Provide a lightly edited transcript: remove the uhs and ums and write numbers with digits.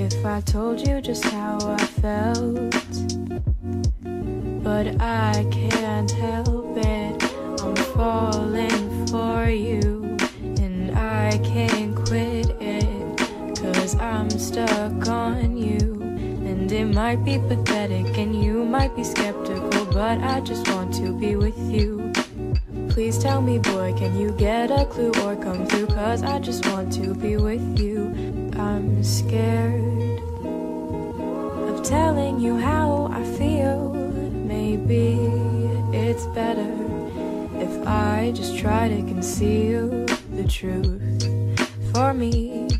if I told you just how I felt, but I can't help it. I'm falling for you, and I can't quit it, 'cause I'm stuck on you. And it might be pathetic and you might be skeptical, but I just want to be with you. Please tell me, boy, can you get a clue or come through, 'cause I just want to be with you. I'm scared of telling you how I feel. Maybe it's better if I just try to conceal the truth. For me,